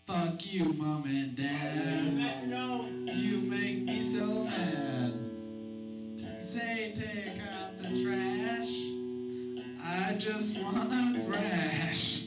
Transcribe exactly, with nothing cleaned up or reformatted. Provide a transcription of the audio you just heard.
Fuck you, mom and dad. You make me so mad. Say take out the trash. I just wanna thrash.